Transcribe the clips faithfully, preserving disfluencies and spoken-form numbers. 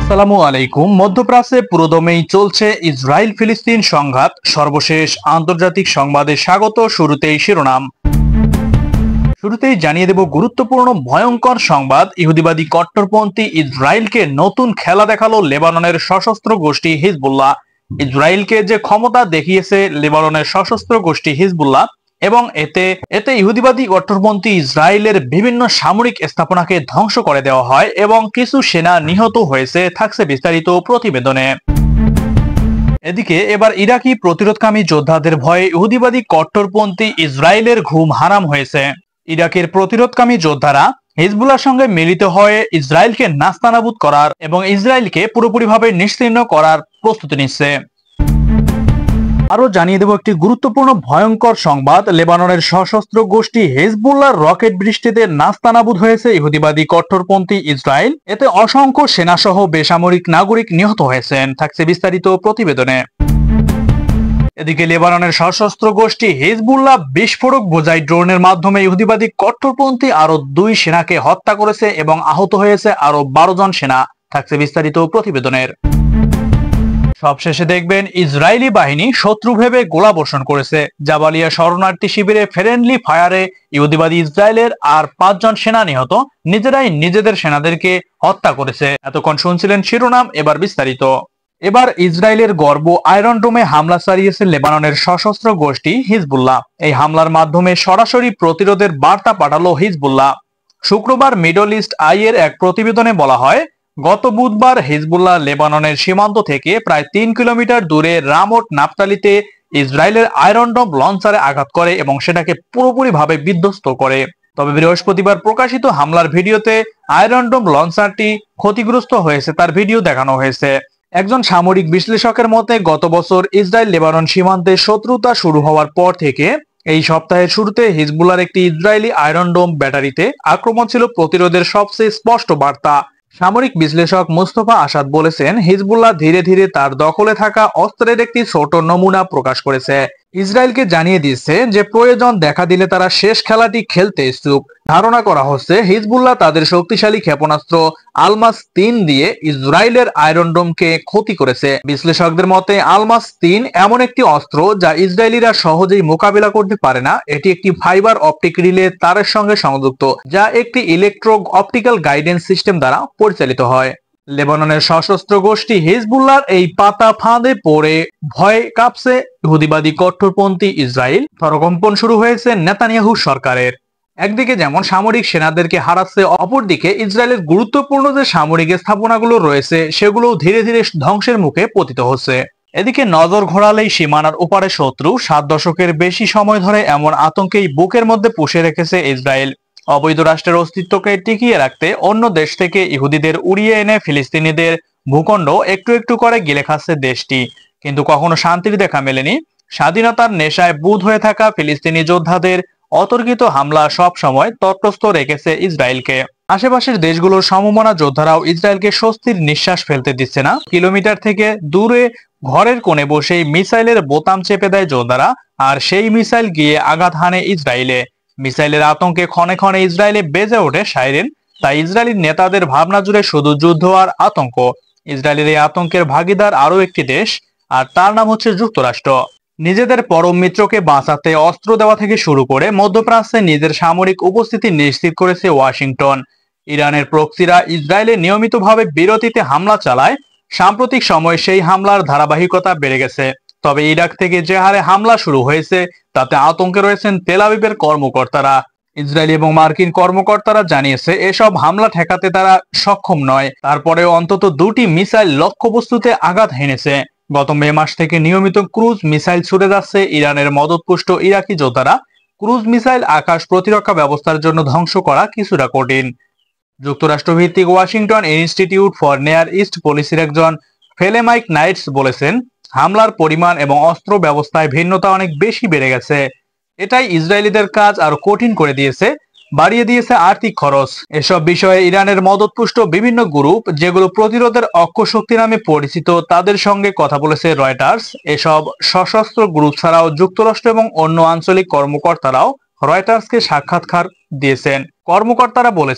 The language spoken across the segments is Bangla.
আসসালামু আলাইকুম। মধ্যপ্রাচ্যে পুরোদমেই চলছে ইসরায়েল ফিলিস্তিন সংঘাত। সর্বশেষ আন্তর্জাতিক সংবাদে স্বাগত। শুরুতেই শিরোনাম। শুরুতেই জানিয়ে দেব গুরুত্বপূর্ণ ভয়ঙ্কর সংবাদ। ইহুদিবাদী কট্টরপন্থী ইসরায়েলকে নতুন খেলা দেখালো লেবাননের সশস্ত্র গোষ্ঠী হিজবুল্লাহ। ইসরায়েলকে যে ক্ষমতা দেখিয়েছে লেবাননের সশস্ত্র গোষ্ঠী হিজবুল্লাহ এবং এতে এতে ইহুদিবাদী কট্টরপন্থী ইসরায়েলের বিভিন্ন সামরিক স্থাপনাকে ধ্বংস করে দেওয়া হয় এবং কিছু সেনা নিহত হয়েছে। থাকছে বিস্তারিত প্রতিবেদনে। এদিকে এবার ইরাকি প্রতিরোধকামী যোদ্ধাদের ভয়ে ইহুদিবাদী কট্টরপন্থী ইসরায়েলের ঘুম হারাম হয়েছে। ইরাকের প্রতিরোধকামী যোদ্ধারা হিজবুল্লাহর সঙ্গে মিলিত হয়ে ইসরায়েলকে নাস্তানাবুদ করার এবং ইসরায়েলকে পুরোপুরিভাবে নিশ্চিহ্ন করার প্রস্তুতি নিচ্ছে। আরো জানিয়ে দেব একটি গুরুত্বপূর্ণ ভয়ঙ্কর সংবাদ। লেবাননের সশস্ত্র গোষ্ঠী হিজবুল্লাহর রকেট বৃষ্টিতে নাস্তানাবুদ হয়েছে ইহুদিবাদী কট্টরপন্থী ইসরায়েল। এতে অসংখ্য সেনাসহ বেসামরিক নাগরিক নিহত হয়েছেন। থাকছে বিস্তারিত প্রতিবেদনে। এদিকে লেবাননের সশস্ত্র গোষ্ঠী হিজবুল্লাহ বিস্ফোরক বোঝাই ড্রোনের মাধ্যমে ইহুদিবাদী কট্টরপন্থী আরো দুই সেনাকে হত্যা করেছে এবং আহত হয়েছে আরো বারো জন সেনা। থাকছে বিস্তারিত প্রতিবেদনের। সবশেষে দেখবেন ইসরায়েলি বাহিনী শত্রু ভেবে গোলাবর্ষণ করেছে। জাবালিয়া শরণার্থী শিবিরে ফ্রেন্ডলি ফায়ারে ইহুদিবাদী ইসরায়েলের আর পাঁচজন সেনা নিহত। নিজেরাই নিজেদের সেনাদেরকে হত্যা করেছে। এতক্ষণ শুনছিলেন শিরোনাম, এবার বিস্তারিত। এবার ইসরায়েলের গর্ব আয়রন ডোমে হামলা চালিয়েছে লেবাননের সশস্ত্র গোষ্ঠী হিজবুল্লাহ। এই হামলার মাধ্যমে সরাসরি প্রতিরোধের বার্তা পাঠালো হিজবুল্লাহ। শুক্রবার মিডল ইস্ট আই এর এক প্রতিবেদনে বলা হয়, গত বুধবার হিজবুল্লাহ লেবাননের সীমান্ত থেকে প্রায় তিন কিলোমিটার দূরে রামোট নাফতালিতে ইসরায়েলের আয়রন ডোম লঞ্চারে আঘাত করে এবং সেটাকে পুরোপুরিভাবে বিধ্বস্ত করে। তবে বৃহস্পতিবার প্রকাশিত হামলার ভিডিওতে আয়রন ডোম লঞ্চারটি ক্ষতিগ্রস্ত হয়েছে তার ভিডিও দেখানো হয়েছে। একজন সামরিক বিশ্লেষকের মতে গত বছর ইসরায়েল লেবানন সীমান্তে শত্রুতা শুরু হওয়ার পর থেকে এই সপ্তাহের শুরুতে হিজবুল্লাহর একটি ইসরায়েলি আয়রন ডোম ব্যাটারিতে আক্রমণ ছিল প্রতিরোধের সবচেয়ে স্পষ্ট বার্তা। সামরিক বিশ্লেষক মুস্তফা আসাদ বলেছেন, হিজবুল্লাহ ধীরে ধীরে তার দখলে থাকা অস্ত্রের একটি ছোট নমুনা প্রকাশ করেছে। ইসরায়েলকে জানিয়ে দিচ্ছে যে প্রয়োজন দেখা দিলে তারা শেষ খেলাটি খেলতে ইচ্ছুক। ধারণা করা হচ্ছে হিজবুল্লাহ তাদের শক্তিশালী ক্ষেপণাস্ত্র আলমাস তিন দিয়ে ইসরায়েলের আয়রন ডোমকে ক্ষতি করেছে। বিশ্লেষকদের মতে আলমাস তিন এমন একটি অস্ত্র যা ইসরায়েলিরা সহজেই মোকাবিলা করতে পারে না। এটি একটি ফাইবার অপটিক রিলে তারের সঙ্গে সংযুক্ত, যা একটি ইলেকট্রো অপটিক্যাল গাইডেন্স সিস্টেম দ্বারা পরিচালিত হয়। লেবাননের সশস্ত্র গোষ্ঠী হিজবুল্লাহর এই পাতা ফাঁদে পড়ে ভয় কাঁপছে ইহুদিবাদী কট্টরপন্থী ইসরায়েল। থরকম্পন শুরু হয়েছে নেতানিয়াহু সরকারের। একদিকে যেমন সামরিক সেনাদেরকে হারাচ্ছে, অপরদিকে ইসরায়েলের গুরুত্বপূর্ণ যে সামরিক স্থাপনাগুলো রয়েছে সেগুলো ধীরে ধীরে ধ্বংসের মুখে পতিত হচ্ছে। এদিকে নজর ঘোরালেই সীমানার ওপারে শত্রু। সাত দশকের বেশি সময় ধরে এমন আতঙ্কেই বুকের মধ্যে পুষে রেখেছে ইসরায়েল। অবৈধ রাষ্ট্রের অস্তিত্বকে টিকিয়ে রাখতে অন্য দেশ থেকে ইহুদিদের উড়িয়ে এনে ফিলিস্তিনিদের ভূখণ্ড একটু একটু করে গিলে খাচ্ছে দেশটি। কিন্তু কখনো শান্তির দেখা মেলেনি। স্বাধীনতার নেশায় বুঁদ হয়ে থাকা ফিলিস্তিনি যোদ্ধাদের অতর্কিত হামলা সব সময় তটস্থ রেখেছে ইসরায়েলকে। আশেপাশের দেশগুলোর সমমনা যোদ্ধারাও ইসরায়েলকে স্বস্তির নিঃশ্বাস ফেলতে দিচ্ছে না। কিলোমিটার থেকে দূরে ঘরের কোণে বসেই মিসাইলের বোতাম চেপে দেয় যোদ্ধারা, আর সেই মিসাইল গিয়ে আঘাত হানে ইসরায়েলে। মিসাইলের আতঙ্কে ক্ষণে ক্ষণে ইসরায়েলে বেজে ওঠে সাইরেন। তাই ইসরায়েলি নেতাদের ভাবনা জুড়ে শুধু যুদ্ধ আর আতঙ্ক। ইসরায়েলের এই আতঙ্কের ভাগিদার আরো একটি দেশ, আর তার নাম হচ্ছে যুক্তরাষ্ট্র। নিজেদের পরম মিত্রকে বাঁচাতে অস্ত্র দেওয়া থেকে শুরু করে মধ্যপ্রাচ্যে নিজের সামরিক উপস্থিতি নিশ্চিত করেছে ওয়াশিংটন। ইরানের প্রক্সিরা ইসরায়েলে নিয়মিতভাবে বিরতিতে হামলা চালায়। সাম্প্রতিক সময়ে সেই হামলার ধারাবাহিকতা বেড়ে গেছে। তবে ইরাক থেকে যে হারে হামলা শুরু হয়েছে তাতে আতঙ্কে রয়েছেন তেল আবিবের কর্মকর্তারা। ইসরায়েলি এবং মার্কিন কর্মকর্তারা জানিয়েছে এসব হামলা ঠেকাতে তারা সক্ষম নয়। তারপরেও অন্তত দুটি মিসাইল লক্ষ্যবস্তুতে আঘাত হেনেছে। গত মে মাস থেকে নিয়মিত ক্রুজ মিসাইল ছুড়ে যাচ্ছে ইরানের মদতপুষ্ট ইরাকি যোদ্ধারা। ক্রুজ মিসাইল আকাশ প্রতিরক্ষা ব্যবস্থার জন্য ধ্বংস করা কিছুটা কঠিন। যুক্তরাষ্ট্র ভিত্তিক Washington Institute for Near East পলিসির একজন ফেলেমাইক নাইটস বলেছেন, হামলার পরিমাণ এবং অস্ত্র ব্যবস্থায় ভিন্নতা অনেক বেশি বেড়ে গেছে। এটাই ইসরায়েলিদের কাজ আরো কঠিন করে দিয়েছে, বাড়িয়ে দিয়েছে আর্থিক খরচ। এসব বিষয়ে ইরানের মদতপুষ্ট বিভিন্ন গ্রুপ, যেগুলো প্রতিরোধের অক্ষশক্তি নামে পরিচিত, তাদের সঙ্গে কথা বলেছে রয়টার্স। এসব সশস্ত্র গ্রুপ ছাড়াও যুক্তরাষ্ট্র এবং অন্য আঞ্চলিক কর্মকর্তারাও রয়টার্সকে সাক্ষাৎকার দিয়েছেন। কর্মকর্তারা বলেছেন,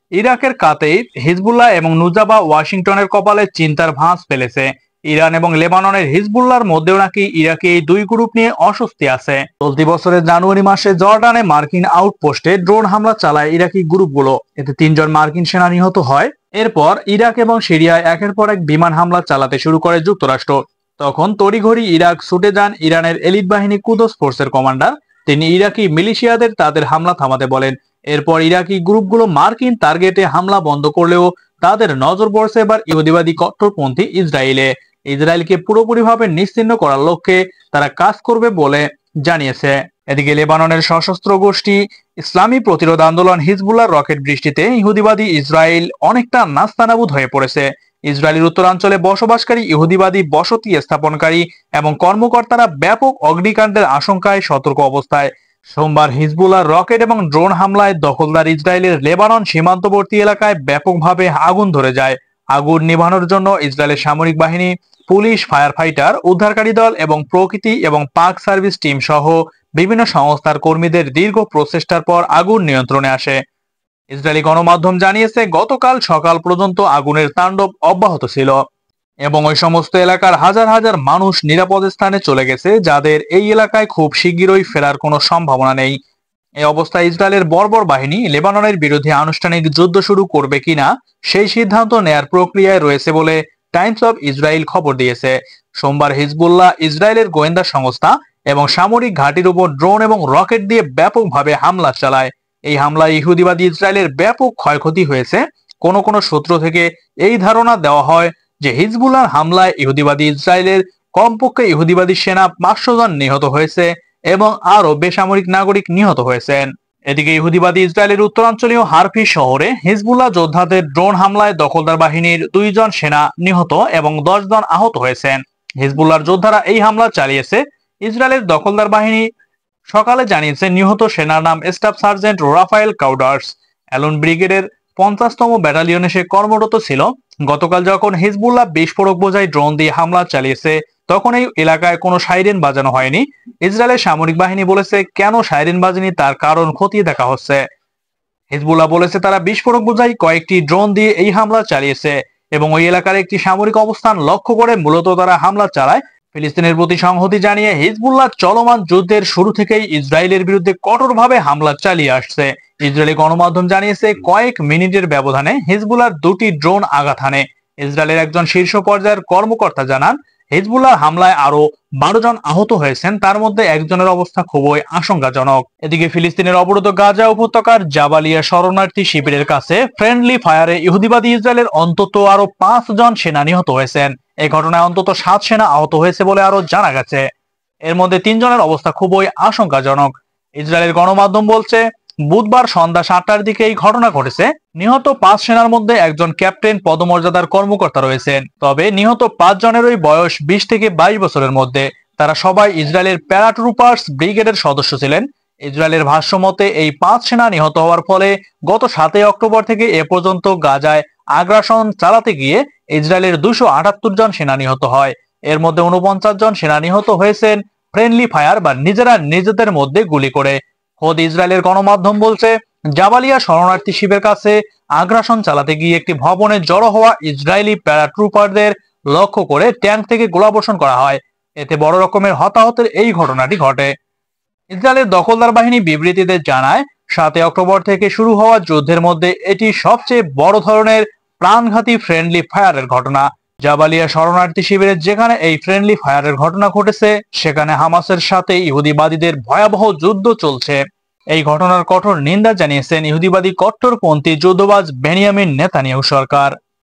ইরাকের কাতেই হিজবুল্লাহ এবং নুজাবা ওয়াশিংটনের কপালে চিন্তার ভাঁজ ফেলেছে। ইরান এবং লেবাননের হিজবুল্লাহর মধ্যেও নাকি ইরাকে এই দুই গ্রুপ নিয়ে অস্বস্তি আছে। চলতি বছরের জানুয়ারি মাসে জর্ডানে মার্কিন আউটপোস্টে ড্রোন হামলা চালায় ইরাকি গ্রুপগুলো। এতে তিনজন মার্কিন সেনা নিহত হয়। এরপর ইরাক এবং সিরিয়ায় একের পর এক বিমান হামলা চালাতে শুরু করে যুক্তরাষ্ট্র। তখন তড়িঘড়ি ইরাক ছুটে যান ইরানের এলিট বাহিনী কুদস ফোর্সের কমান্ডার। তিনি ইরাকি মিলিশিয়াদের তাদের হামলা থামাতে বলেন। এরপর ইরাকি গ্রুপগুলো মার্কিন টার্গেটে হামলা বন্ধ করলেও তাদের নজর পড়ছে এবার ইহুদিবাদী কট্টরপন্থী ইসরায়েলে। ইসরায়েলকে পুরোপুরিভাবে নিশ্চিহ্ন করার লক্ষ্যে তারা কাজ করবে বলে জানিয়েছে। এদিকে লেবাননের সশস্ত্র গোষ্ঠী ইসলামী প্রতিরোধ আন্দোলন হিজবুল্লাহর রকেট বৃষ্টিতে ইহুদিবাদী ইসরায়েল অনেকটা নাস্তানাবুদ হয়ে পড়েছে। ইসরায়েলের উত্তরাঞ্চলে বসবাসকারী ইহুদিবাদী বসতি স্থাপনকারী এবং কর্মকর্তারা ব্যাপক অগ্নিকাণ্ডের আশঙ্কায় সতর্ক অবস্থায়। সোমবার হিজবুল্লাহর রকেট এবং ড্রোন হামলায় দখলদার ইসরায়েলের লেবানন সীমান্তবর্তী এলাকায় ব্যাপকভাবে আগুন ধরে যায়। আগুন নিভানোর জন্য ইসরায়েলের সামরিক বাহিনী, পুলিশ, ফায়ার ফাইটার, উদ্ধারকারী দল এবং প্রকৃতি এবং পাক সার্ভিস টিম সহ বিভিন্ন সংস্থার কর্মীদের দীর্ঘ প্রচেষ্টার পর আগুন নিয়ন্ত্রণে আসে। ইসরায়েলি গণমাধ্যম জানিয়েছে গতকাল সকাল পর্যন্ত আগুনের তাণ্ডব অব্যাহত ছিল এবং ওই সমস্ত এলাকার হাজার হাজার মানুষ নিরাপদ স্থানে চলে গেছে, যাদের এই এলাকায় খুব শিগগিরই ফেরার কোনো সম্ভাবনা নেই। এই অবস্থায় ইসরায়েলের বর্বর বাহিনী লেবাননের বিরুদ্ধে আনুষ্ঠানিক যুদ্ধ শুরু করবে কিনা সেই সিদ্ধান্ত নেয়ার প্রক্রিয়ায় রয়েছে বলে টাইমস অব ইসরায়েল খবর দিয়েছে। সোমবার হিজবুল্লাহ ইসরায়েলের গোয়েন্দা সংস্থা এবং সামরিক ঘাঁটির উপর ড্রোন এবং রকেট দিয়ে ব্যাপকভাবে হামলা চালায়। এই হামলায় ইহুদিবাদী ইসরায়েলের ব্যাপক ক্ষয়ক্ষতি হয়েছে। কোন কোন সূত্র থেকে এই ধারণা দেওয়া হয় যে হিজবুল্লাহর হামলায় ইহুদিবাদী ইসরায়েলের কমপক্ষে ইহুদিবাদী সেনা পাঁচশো জন নিহত হয়েছে এবং আরো বেসামরিক নাগরিক নিহত হয়েছেন। এদিকে ইহুদিবাদী ইসরায়েলের উত্তরাঞ্চলীয় হারফি শহরে হিজবুল্লাহ যোদ্ধাদের ড্রোন হামলায় দখলদার বাহিনীর দুইজন সেনা নিহত এবং দশ জন আহত হয়েছেন। হিজবুল্লাহর যোদ্ধারা এই হামলা চালিয়েছে। ইসরায়েলের দখলদার বাহিনী সকালে জানিয়েছে নিহত সেনার নাম staff sergeant Rafael Kauders. Alon ব্রিগেডের পঞ্চাশতম ব্যাটালিয়নে সে কর্মরত ছিল। গতকাল যখন হিজবুল্লাহ বিস্ফোরক বোঝাই ড্রোন দিয়ে হামলা চালিয়েছে তখন এই এলাকায় কোনো সাইরেন বাজানো হয়নি। ইসরায়েলের সামরিক বাহিনী বলেছে কেন সাইরেন বাজেনি তার কারণ খতিয়ে দেখা হচ্ছে। হিজবুল্লাহ বলেছে তারা বিস্ফোরক বোঝাই কয়েকটি ড্রোন দিয়ে এই হামলা চালিয়েছে এবং ওই এলাকার একটি সামরিক অবস্থান লক্ষ্য করে মূলত তারা হামলা চালায়। ফিলিস্তিনের প্রতি সংহতি জানিয়ে হিজবুল্লাহ চলমান যুদ্ধের শুরু থেকেই ইসরায়েলের বিরুদ্ধে কঠোরভাবে হামলা চালিয়ে আসছে। ইসরায়েলি গণমাধ্যম জানিয়েছে কয়েক মিনিটের ব্যবধানে হিজবুল্লাহর দুটি ড্রোন আঘাত হানে। ইসরায়েলের একজন শীর্ষ পর্যায়ের কর্মকর্তা জানান হিজবুল্লাহর হামলায় আরো বারো জন আহত হয়েছেন, তার মধ্যে একজনের অবস্থা খুবই আশঙ্কাজনক। এদিকে ফিলিস্তিনের অবরুদ্ধ গাজা উপত্যকার জাবালিয়া শরণার্থী শিবিরের কাছে ফ্রেন্ডলি ফায়ারে ইহুদিবাদী ইসরায়েলের অন্তত আরো পাঁচ জন সেনা নিহত হয়েছেন। এই ঘটনায় অন্তত সাত সেনা আহত হয়েছে বলে আরো জানা গেছে। এর মধ্যে তিনজনের অবস্থা খুবই আশঙ্কাজনক। ইসরায়েলের গণমাধ্যম বলছে বুধবার সন্ধ্যা সাতটার দিকে এই ঘটনা ঘটেছে। নিহত পাঁচ সেনার মধ্যে একজন ক্যাপ্টেন পদমর্যাদার কর্মকর্তা রয়েছেন। তবে নিহত পাঁচ জনেরই বয়স বিশ থেকে বাইশ বছরের মধ্যে। তারা সবাই ইসরায়েলের প্যারাট্রুপার্স ব্রিগেডের সদস্য ছিলেন। ইসরায়েলের ভাষ্য মতে এই পাঁচ সেনা নিহত হওয়ার ফলে গত সাতই অক্টোবর থেকে এ পর্যন্ত গাজায় আগ্রাসন চালাতে গিয়ে ইসরায়েলের দুশো আটাত্তর জন সেনা নিহত হয়। এর মধ্যে উনপঞ্চাশ জন সেনা নিহত হয়েছেন ফ্রেন্ডলি ফায়ার বা নিজেরা নিজেদের মধ্যে গুলি করে। খোদ ইসরায়েলের গণমাধ্যম বলছে জাবালিয়া শরণার্থী শিবিরের কাছে আগ্রাসন চালাতে গিয়ে একটি ভবনে জড়ো হওয়া ইসরায়েলি প্যারাট্রুপারদের লক্ষ্য করে ট্যাঙ্ক থেকে গোলাবর্ষণ করা হয়। এতে বড় রকমের হতাহতের এই ঘটনাটি ঘটে। ইসরায়েলের দখলদার বাহিনী বিবৃতিতে জানায় সাতই অক্টোবর থেকে শুরু হওয়া যুদ্ধের মধ্যে এটি সবচেয়ে বড় ধরনের প্রাণঘাতী ফ্রেন্ডলি ফায়ারের ঘটনা। জাবালিয়া শরণার্থী শিবিরের যেখানে এই ফ্রেন্ডলি ফায়ারের ঘটনা ঘটেছে সেখানে হামাসের সাথে ইহুদিবাদীদের ভয়াবহ যুদ্ধ চলছে। এই ঘটনার কঠোর নিন্দা জানিয়েছেন ইহুদিবাদী কট্টরপন্থী যুদ্ধবাজ বেনিয়ামিন নেতানিয়াহু সরকার।